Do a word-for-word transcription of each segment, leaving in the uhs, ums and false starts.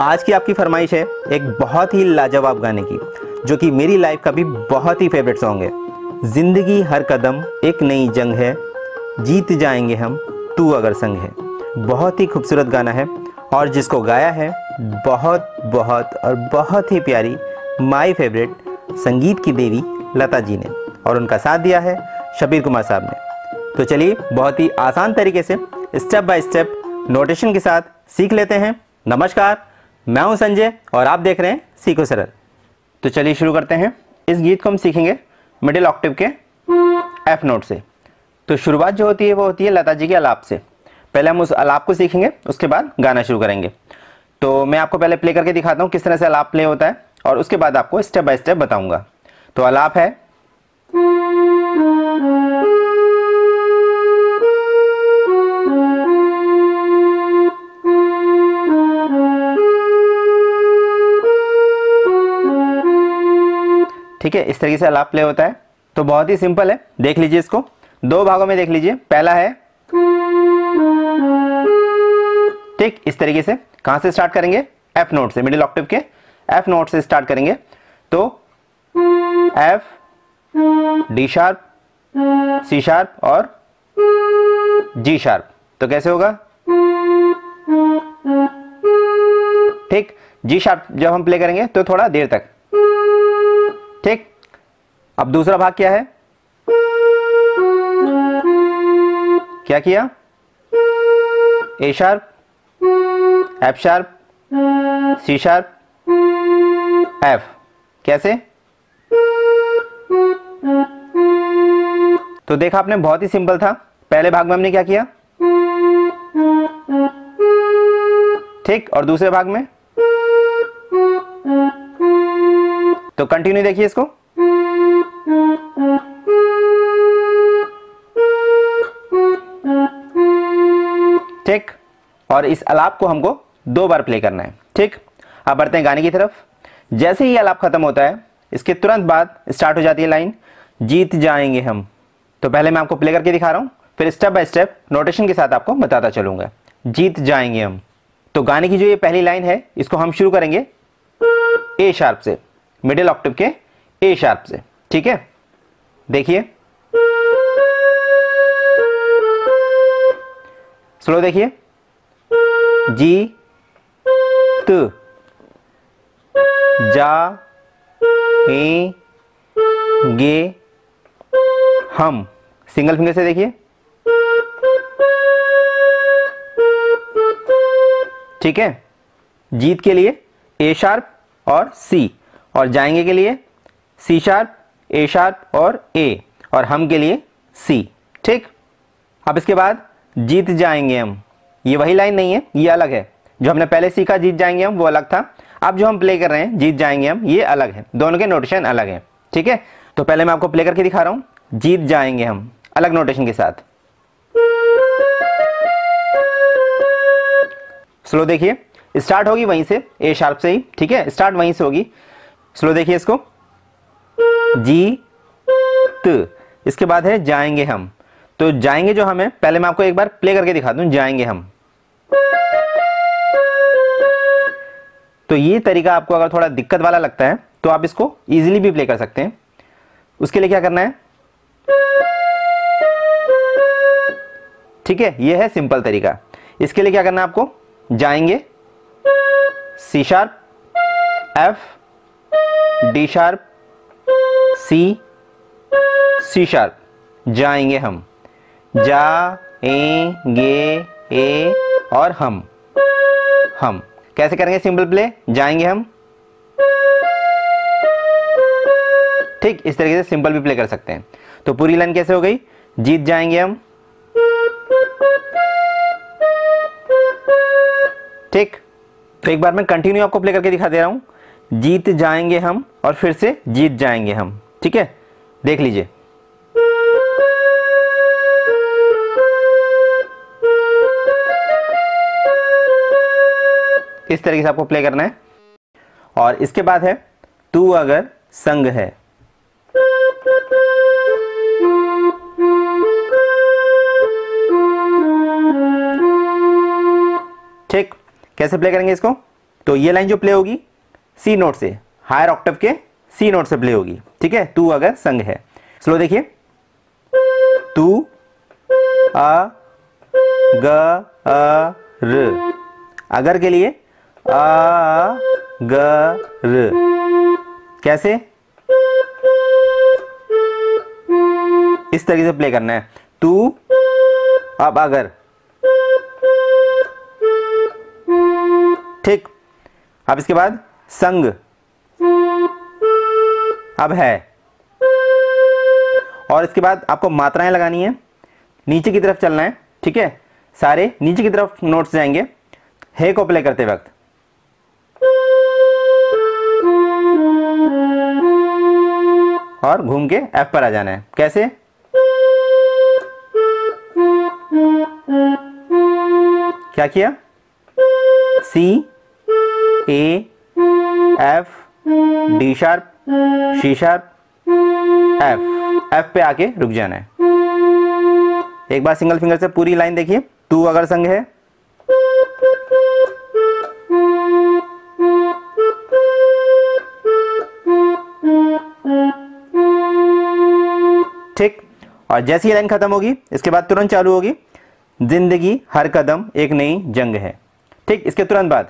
आज की आपकी फरमाइश है एक बहुत ही लाजवाब गाने की, जो कि मेरी लाइफ का भी बहुत ही फेवरेट सॉन्ग है। ज़िंदगी हर कदम एक नई जंग है, जीत जाएंगे हम तू अगर संग है। बहुत ही खूबसूरत गाना है और जिसको गाया है बहुत बहुत और बहुत ही प्यारी माय फेवरेट संगीत की देवी लता जी ने, और उनका साथ दिया है शबीर कुमार साहब ने। तो चलिए बहुत ही आसान तरीके से स्टेप बाय स्टेप नोटेशन के साथ सीख लेते हैं। नमस्कार, मैं हूं संजय और आप देख रहे हैं सीखो सरल। तो चलिए शुरू करते हैं। इस गीत को हम सीखेंगे मिडिल ऑक्टेव के एफ नोट से। तो शुरुआत जो होती है वो होती है लता जी के आलाप से। पहले हम उस आलाप को सीखेंगे, उसके बाद गाना शुरू करेंगे। तो मैं आपको पहले प्ले करके दिखाता हूँ किस तरह से आलाप प्ले होता है, और उसके बाद आपको स्टेप बाय स्टेप बताऊंगा। तो आलाप है ठीक है, इस तरीके से आलाप प्ले होता है। तो बहुत ही सिंपल है, देख लीजिए इसको दो भागों में देख लीजिए। पहला है ठीक इस तरीके से, कहां से स्टार्ट करेंगे? एफ नोट से, मिडिल ऑक्टेव के एफ नोट से स्टार्ट करेंगे। तो F, D sharp, C sharp और जी शार्प। तो कैसे होगा? ठीक, जी शार्प जब हम प्ले करेंगे तो थोड़ा देर तक। ठीक, अब दूसरा भाग क्या है? क्या किया? A sharp, F sharp, C sharp, F. कैसे? तो देखा आपने, बहुत ही सिंपल था। पहले भाग में हमने क्या किया? ठीक, और दूसरे भाग में? तो कंटिन्यू देखिए इसको। ठीक, और इस आलाप को हमको दो बार प्ले करना है। ठीक, अब बढ़ते हैं गाने की तरफ। जैसे ही आलाप खत्म होता है, इसके तुरंत बाद स्टार्ट हो जाती है लाइन जीत जाएंगे हम। तो पहले मैं आपको प्ले करके दिखा रहा हूं, फिर स्टेप बाय स्टेप नोटेशन के साथ आपको बताता चलूंगा। जीत जाएंगे हम। तो गाने की जो ये पहली लाइन है, इसको हम शुरू करेंगे ए शार्प से, मिडिल ऑक्टेव के ए शार्प से। ठीक है, देखिए स्लो देखिए। जी त जा ए गे हम, सिंगल फिंगर से देखिए। ठीक है, जीत के लिए ए शार्प और सी, और जाएंगे के लिए सी शार्प, ए शार्प और ए, और हम के लिए सी। ठीक, अब इसके बाद जीत जाएंगे हम, ये वही लाइन नहीं है, ये अलग है। जो हमने पहले सीखा जीत जाएंगे हम वो अलग था, अब जो हम प्ले कर रहे हैं जीत जाएंगे हम ये अलग है, दोनों के नोटेशन अलग है। ठीक है, तो पहले मैं आपको प्ले करके दिखा रहा हूं जीत जाएंगे हम अलग नोटेशन के साथ। स्लो देखिए, स्टार्ट होगी वहीं से, ए शार्प से ही। ठीक है, स्टार्ट वहीं से होगी। स्लो देखिए इसको, जी त, इसके बाद है जाएंगे हम। तो जाएंगे जो हमें, पहले मैं आपको एक बार प्ले करके दिखा दूं जाएंगे हम। तो ये तरीका आपको अगर थोड़ा दिक्कत वाला लगता है तो आप इसको इजीली भी प्ले कर सकते हैं। उसके लिए क्या करना है? ठीक है, ये है सिंपल तरीका। इसके लिए क्या करना है आपको? जाएंगे C sharp, F, D sharp, C, C sharp, जाएंगे हम। जा ए गे ए और हम, हम कैसे करेंगे? सिंपल प्ले, जाएंगे हम। ठीक, इस तरीके से सिंपल भी प्ले कर सकते हैं। तो पूरी लाइन कैसे हो गई? जीत जाएंगे हम। ठीक, तो एक बार मैं कंटिन्यू आपको प्ले करके दिखा दे रहा हूं, जीत जाएंगे हम और फिर से जीत जाएंगे हम। ठीक है, देख लीजिए। इस तरीके से आपको प्ले करना है, और इसके बाद है तू अगर संग है। ठीक, कैसे प्ले करेंगे इसको? तो ये लाइन जो प्ले होगी सी नोट से, हायर ऑक्टेव के सी नोट से प्ले होगी, ठीक है। तू अगर संग है, स्लो देखिए, तू अ ग अ र, अगर के लिए अ ग र, कैसे, इस तरीके से प्ले करना है। तू अब अगर, ठीक। अब इसके बाद संग, अब है, और इसके बाद आपको मात्राएं लगानी है, नीचे की तरफ चलना है, ठीक है। सारे नीचे की तरफ नोट्स जाएंगे है को प्ले करते वक्त, और घूम के एफ पर आ जाना है। कैसे, क्या किया, C A F D sharp C sharp F, F पे आके रुक जाना है। एक बार सिंगल फिंगर से पूरी लाइन देखिए। तू अगर संग है, ठीक। और जैसी ये लाइन खत्म होगी इसके बाद तुरंत चालू होगी, जिंदगी हर कदम एक नई जंग है, ठीक। इसके तुरंत बाद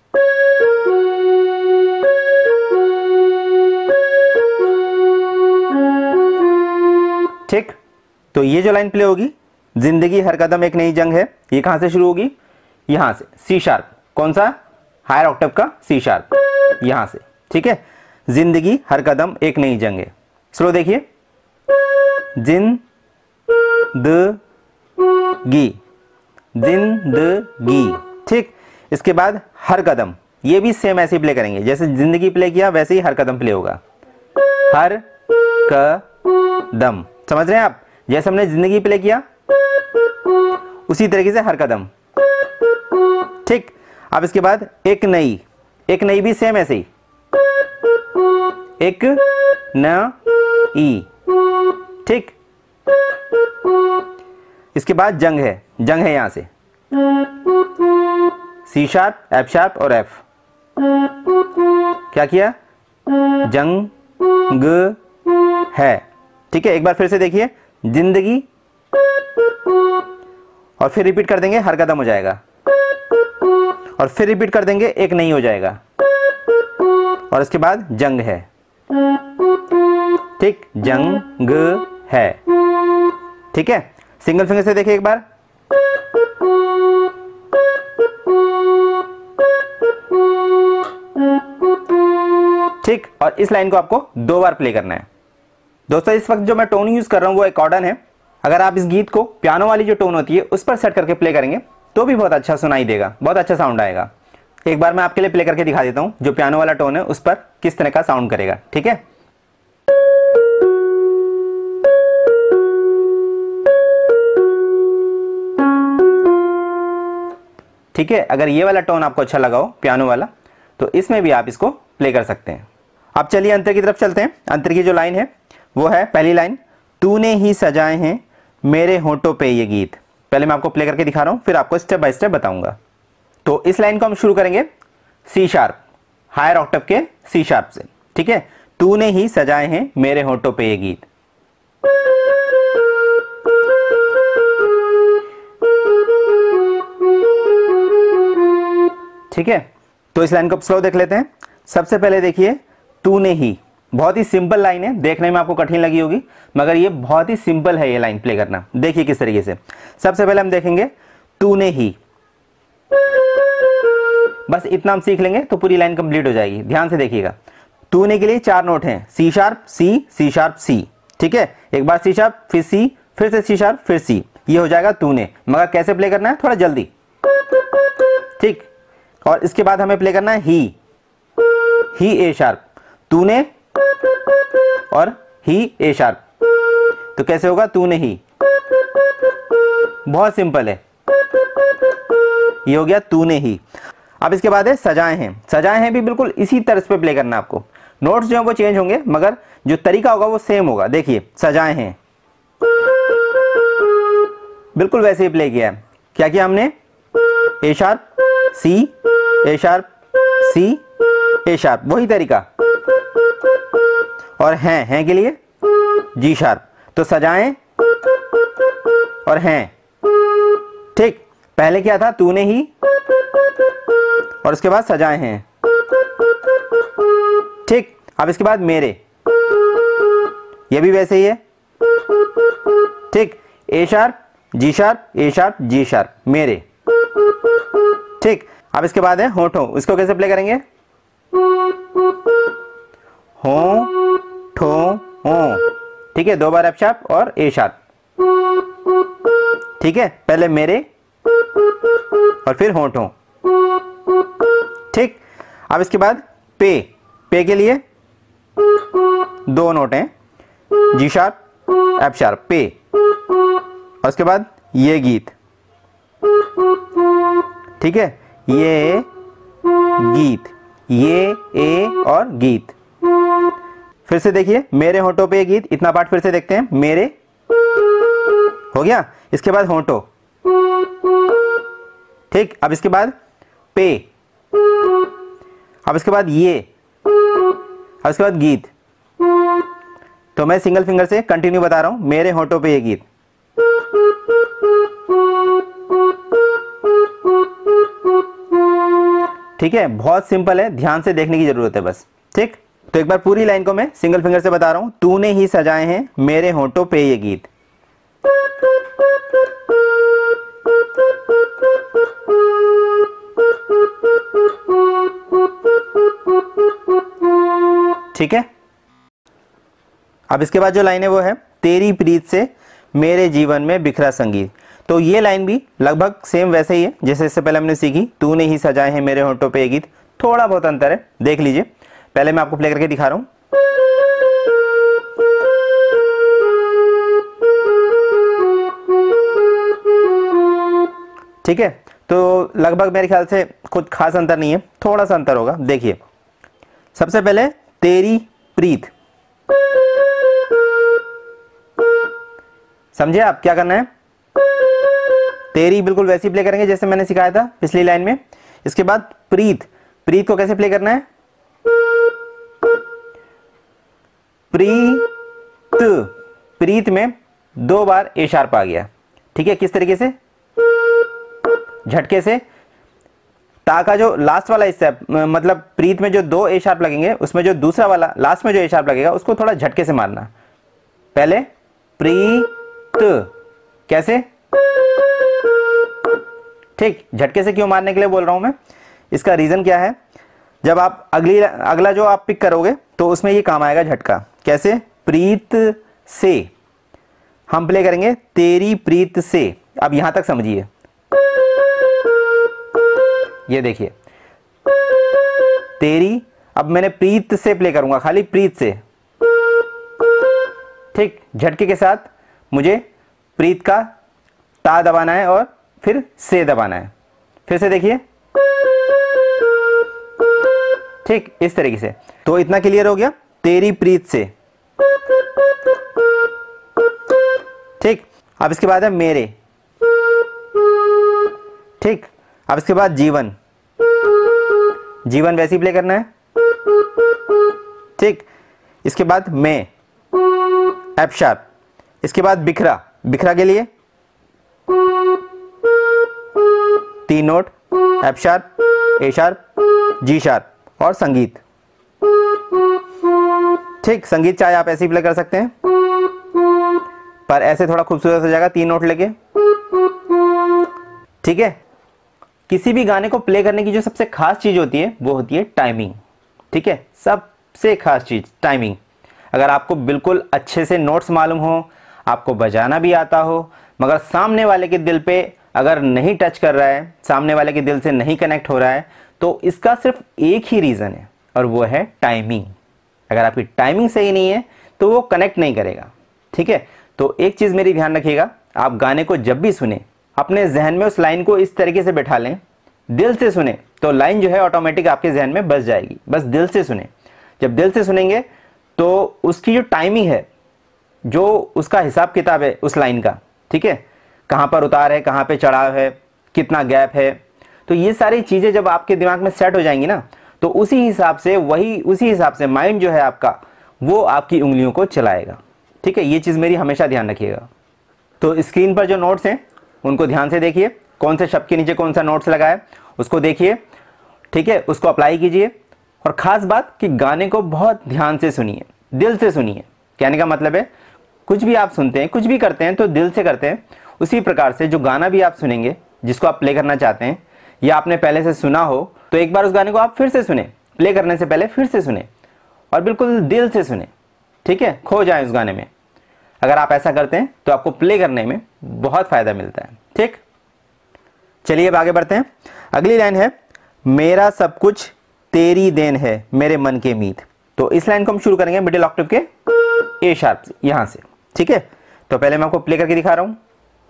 ठीक। तो ये जो लाइन प्ले होगी, जिंदगी हर कदम एक नई जंग है, ये कहां से शुरू होगी, यहां से, सी शार्प, कौन सा, हायर ऑक्टेव का सी शार्प, यहां से, ठीक है। जिंदगी हर कदम एक नई जंग है, स्लो देखिए, जिन द गी, जिंदगी, ठीक। इसके बाद हर कदम, ये भी सेम ऐसे ही प्ले करेंगे, जैसे जिंदगी प्ले किया वैसे ही हर कदम प्ले होगा, हर कदम, समझ रहे हैं आप, जैसे हमने जिंदगी प्ले किया उसी तरीके से हर कदम, ठीक। अब इसके बाद एक नई, एक नई भी सेम ऐसे ही, एक न ई, ठीक। इसके बाद जंग है, जंग है यहां से, सी शार्प एफ शार्प और एफ, क्या किया, जंग है, ठीक है। एक बार फिर से देखिए, जिंदगी, और फिर रिपीट कर देंगे, हर कदम हो जाएगा, और फिर रिपीट कर देंगे, एक नहीं हो जाएगा, और इसके बाद जंग है, ठीक, जंग है, ठीक है। सिंगल फिंगर से देखिए एक बार, ठीक। और इस लाइन को आपको दो बार प्ले करना है। दोस्तों इस वक्त जो मैं टोन यूज कर रहा हूं वो एकॉर्डन है। अगर आप इस गीत को पियानो वाली जो टोन होती है उस पर सेट करके प्ले करेंगे तो भी बहुत अच्छा सुनाई देगा, बहुत अच्छा साउंड आएगा। एक बार मैं आपके लिए प्ले करके दिखा देता हूं जो पियानो वाला टोन है उस पर किस तरह का साउंड करेगा, ठीक है। ठीक है, अगर ये वाला टोन आपको अच्छा लगा हो पियानो वाला तो इसमें भी आप इसको प्ले कर सकते हैं। अब चलिए अंतर की तरफ चलते हैं। अंतर की जो लाइन है वो है पहली लाइन, तूने ही सजाए हैं मेरे होंठों पे ये गीत। पहले मैं आपको प्ले करके दिखा रहा हूं, फिर आपको स्टेप बाय स्टेप बताऊंगा। तो इस लाइन को हम शुरू करेंगे सी शार्प, हायर ऑक्टेव के सी शार्प से, ठीक है। तूने ही सजाए हैं मेरे होंठों पे ये गीत, ठीक है। तो इस लाइन को स्लो देख लेते हैं। सबसे पहले देखिए तूने ही, बहुत ही सिंपल लाइन है, देखने में आपको कठिन लगी होगी मगर ये बहुत ही सिंपल है ये लाइन प्ले करना। देखिए किस तरीके से। सबसे पहले हम देखेंगे तूने ही, बस इतना हम सीख लेंगे तो पूरी लाइन कंप्लीट हो जाएगी। ध्यान से देखिएगा, तूने के लिए चार नोट हैं, C sharp C C sharp C, ठीक है। एक बार सी शार्प फिर सी फिर से सी शार्प फिर सी, ये हो जाएगा तूने। मगर कैसे प्ले करना है, थोड़ा जल्दी, ठीक। और इसके बाद हमें प्ले करना है ही, ही ए शार्प, तूने और ही ए शार्प। तो कैसे होगा, तूने ही, बहुत सिंपल है, ये हो गया तूने ही। अब इसके बाद है सजाए हैं। सजाए हैं भी बिल्कुल इसी तरह पे प्ले करना है आपको। नोट्स जो है वो चेंज होंगे मगर जो तरीका होगा वो सेम होगा। देखिए सजाए हैं बिल्कुल वैसे ही प्ले किया है। क्या किया हमने, A sharp C A sharp C, A sharp, वही तरीका। और हैं, हैं के लिए जी शार्प। तो सजाएं और हैं, ठीक। पहले क्या था, तूने ही, और उसके बाद सजाए हैं, ठीक। अब इसके बाद मेरे, ये भी वैसे ही है, ठीक। A sharp, G sharp, A sharp, G sharp, मेरे, ठीक। अब इसके बाद है होठों, इसको कैसे प्ले करेंगे, हो ठो हो, ठीक है। दो बार एफ शार्प और ए शार्प, ठीक है। पहले मेरे और फिर होठों, ठीक। अब इसके बाद पे, पे के लिए दो नोट हैं, जी शार्प, एफ शार्प, पे। और उसके बाद ये गीत, ठीक है, ये गीत, ये ए और गीत। फिर से देखिए, मेरे होठों पे गीत, इतना पार्ट फिर से देखते हैं। मेरे हो गया, इसके बाद होठों, ठीक। अब इसके बाद पे, अब इसके बाद ये, अब इसके बाद गीत। तो मैं सिंगल फिंगर से कंटिन्यू बता रहा हूं, मेरे होठों पे ये गीत, ठीक है। बहुत सिंपल है, ध्यान से देखने की जरूरत है बस, ठीक। तो एक बार पूरी लाइन को मैं सिंगल फिंगर से बता रहा हूं, तूने ही सजाए हैं मेरे होठों पे ये गीत, ठीक है। अब इसके बाद जो लाइन है वो है, तेरी प्रीत से मेरे जीवन में बिखरा संगीत। तो ये लाइन भी लगभग सेम वैसे ही है जैसे इससे पहले हमने सीखी, तूने ही सजाए हैं मेरे होठों पे ये गीत। थोड़ा बहुत अंतर है, देख लीजिए। पहले मैं आपको प्ले करके दिखा रहा हूं, ठीक है। तो लगभग मेरे ख्याल से कुछ खास अंतर नहीं है, थोड़ा सा अंतर होगा। देखिए, सबसे पहले तेरी प्रीत, समझे आप क्या करना है, तेरी बिल्कुल वैसी प्ले करेंगे जैसे मैंने सिखाया था पिछली लाइन में। इसके बाद प्रीत, प्रीत को कैसे प्ले करना है, प्रीत, प्रीत में दो बार ए शार्प आ गया, ठीक है। किस तरीके से, झटके से। ता का जो लास्ट वाला हिस्सा, मतलब प्रीत में जो दो ए शार्प लगेंगे, उसमें जो दूसरा वाला लास्ट में जो ए शार्प लगेगा उसको थोड़ा झटके से मारना। पहले प्रीत, कैसे, ठीक। झटके से क्यों मारने के लिए बोल रहा हूं मैं, इसका रीजन क्या है, जब आप अगली अगला जो आप पिक करोगे तो उसमें ये काम आएगा झटका। कैसे, प्रीत से हम प्ले करेंगे, तेरी प्रीत से। अब यहां तक समझिए, ये देखिए, तेरी, अब मैंने प्रीत से प्ले करूंगा, खाली प्रीत से, ठीक। झटके के साथ मुझे प्रीत का ता दबाना है और फिर से दबाना है। फिर से देखिए, ठीक, इस तरीके से। तो इतना क्लियर हो गया, तेरी प्रीत से, ठीक। अब इसके बाद है मेरे, ठीक। अब इसके बाद जीवन, जीवन वैसे प्ले करना है, ठीक। इसके बाद मैं, एफ शार्प। इसके बाद बिखरा, बिखरा के लिए तीन note, F sharp, A sharp, G sharp और संगीत, ठीक। संगीत चाहे आप ऐसे ही प्ले कर सकते हैं, पर ऐसे थोड़ा खूबसूरत हो जाएगा तीन नोट लेके, ठीक है। किसी भी गाने को प्ले करने की जो सबसे खास चीज होती है वो होती है टाइमिंग, ठीक है। सबसे खास चीज टाइमिंग। अगर आपको बिल्कुल अच्छे से नोट्स मालूम हो, आपको बजाना भी आता हो, मगर सामने वाले के दिल पे अगर नहीं टच कर रहा है, सामने वाले के दिल से नहीं कनेक्ट हो रहा है, तो इसका सिर्फ एक ही रीजन है और वो है टाइमिंग। अगर आपकी टाइमिंग सही नहीं है तो वो कनेक्ट नहीं करेगा, ठीक है। तो एक चीज मेरी ध्यान रखिएगा, आप गाने को जब भी सुने अपने जहन में उस लाइन को इस तरीके से बैठा लें, दिल से सुने तो लाइन जो है ऑटोमेटिक आपके जहन में बस जाएगी। बस दिल से सुने, जब दिल से सुनेंगे तो उसकी जो टाइमिंग है, जो उसका हिसाब किताब है उस लाइन का, ठीक है, कहाँ पर उतार है, कहाँ पे चढ़ाव है, कितना गैप है, तो ये सारी चीज़ें जब आपके दिमाग में सेट हो जाएंगी ना, तो उसी हिसाब से वही उसी हिसाब से माइंड जो है आपका वो आपकी उंगलियों को चलाएगा। ठीक है, ये चीज़ मेरी हमेशा ध्यान रखिएगा। तो स्क्रीन पर जो नोट्स हैं उनको ध्यान से देखिए, कौन से शब्द के नीचे कौन सा नोट्स लगा है उसको देखिए। ठीक है, उसको अप्लाई कीजिए। और ख़ास बात कि गाने को बहुत ध्यान से सुनिए, दिल से सुनिए। कहने का मतलब है कुछ भी आप सुनते हैं, कुछ भी करते हैं तो दिल से करते हैं। उसी प्रकार से जो गाना भी आप सुनेंगे, जिसको आप प्ले करना चाहते हैं या आपने पहले से सुना हो, तो एक बार उस गाने को आप फिर से सुने, प्ले करने से पहले फिर से सुने और बिल्कुल दिल से सुने। ठीक है, खो जाए उस गाने में। अगर आप ऐसा करते हैं तो आपको प्ले करने में बहुत फ़ायदा मिलता है। ठीक, चलिए अब आगे बढ़ते हैं। अगली लाइन है, मेरा सब कुछ तेरी देन है मेरे मन के मीत। तो इस लाइन को हम शुरू करेंगे मिडिल ऑक्टेव के ए शार्प से, यहां से। ठीक है, तो पहले मैं आपको प्ले करके दिखा रहा हूं।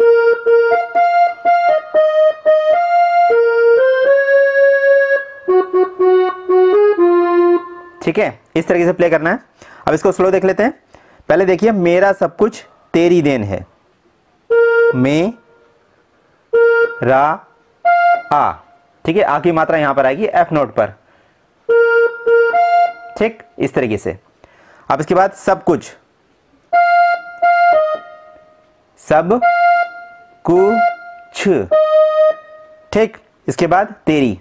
ठीक है, इस तरीके से प्ले करना है। अब इसको स्लो देख लेते हैं। पहले देखिए, मेरा सब कुछ तेरी देन है, मे रा आ। ठीक है, आ की मात्रा यहां पर आएगी एफ नोट पर। ठीक, इस तरीके से। अब इसके बाद सब कुछ, सब कुछ। ठीक, इसके बाद तेरी,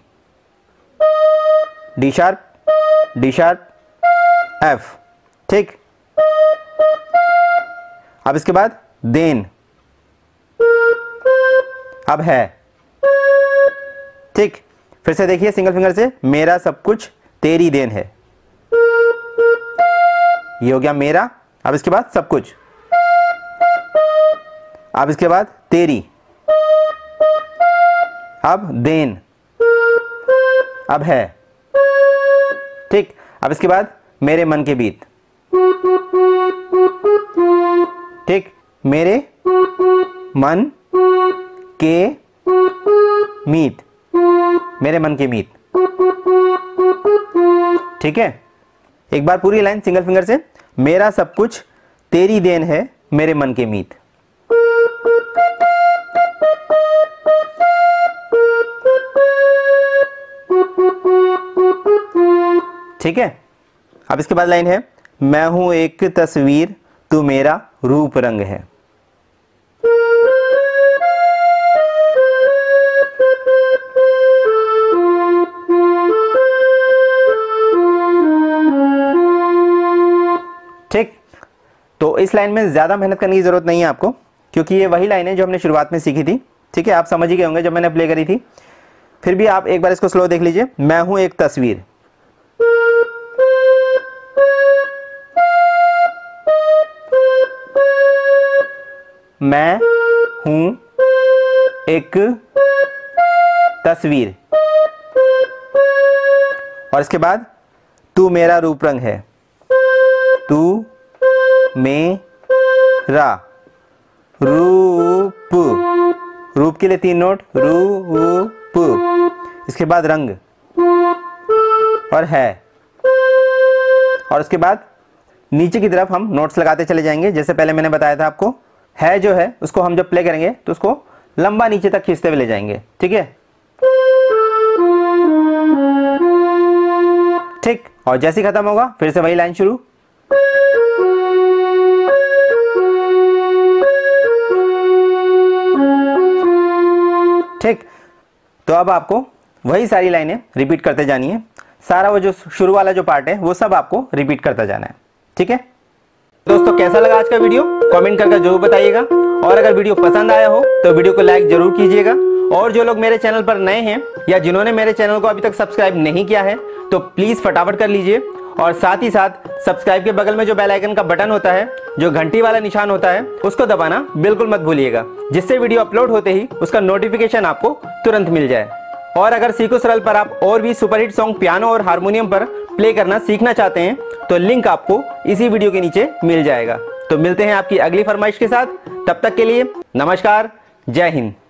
D sharp D sharp F. ठीक, अब इसके बाद देन, अब है। ठीक, फिर से देखिए सिंगल फिंगर से, मेरा सब कुछ तेरी देन है, ये हो गया मेरा। अब इसके बाद सब कुछ, अब इसके बाद तेरी, अब देन, अब है। ठीक, अब इसके बाद मेरे मन के बीत। ठीक, मेरे मन के मीत, मेरे मन के मीत। ठीक है, एक बार पूरी लाइन सिंगल फिंगर से, मेरा सब कुछ तेरी देन है मेरे मन के मीत। ठीक है, अब इसके बाद लाइन है, मैं हूं एक तस्वीर तू मेरा रूप रंग है। ठीक, तो इस लाइन में ज्यादा मेहनत करने की जरूरत नहीं है आपको, क्योंकि ये वही लाइन है जो हमने शुरुआत में सीखी थी। ठीक है, आप समझ ही गए होंगे जब मैंने प्ले करी थी। फिर भी आप एक बार इसको स्लो देख लीजिए। मैं हूं एक तस्वीर, मैं हूं एक तस्वीर, और इसके बाद तू मेरा रूप रंग है, तू मेरा रूप, रूप के लिए तीन नोट, रूप, इसके बाद रंग और है, और उसके बाद नीचे की तरफ हम नोट्स लगाते चले जाएंगे। जैसे पहले मैंने बताया था आपको, है जो है उसको हम जब प्ले करेंगे तो उसको लंबा नीचे तक खींचते हुए ले जाएंगे। ठीक है, ठीक, और जैसे ही खत्म होगा फिर से वही लाइन शुरू। ठीक, तो अब आपको वही सारी लाइनें रिपीट करते जानी है। सारा वो जो शुरू वाला जो पार्ट है वो सब आपको रिपीट करता जाना है। ठीक है दोस्तों, कैसा लगा आज का वीडियो कमेंट करके जरूर बताइएगा, और अगर वीडियो पसंद आया हो तो वीडियो को लाइक जरूर कीजिएगा। और जो लोग मेरे चैनल पर नए हैं या जिन्होंने मेरे चैनल को अभी तक सब्सक्राइब नहीं किया है तो प्लीज फटाफट कर लीजिए, और साथ ही साथ सब्सक्राइब के बगल में जो बेल आइकन का बटन होता है, जो घंटी वाला निशान होता है, उसको दबाना बिल्कुल मत भूलिएगा, जिससे वीडियो अपलोड होते ही उसका नोटिफिकेशन आपको तुरंत मिल जाए। और अगर सीखो सरल पर आप और भी सुपरहिट सॉन्ग पियानो और हारमोनियम पर प्ले करना सीखना चाहते हैं तो लिंक आपको इसी वीडियो के नीचे मिल जाएगा। तो मिलते हैं आपकी अगली फरमाइश के साथ, तब तक के लिए नमस्कार, जय हिंद।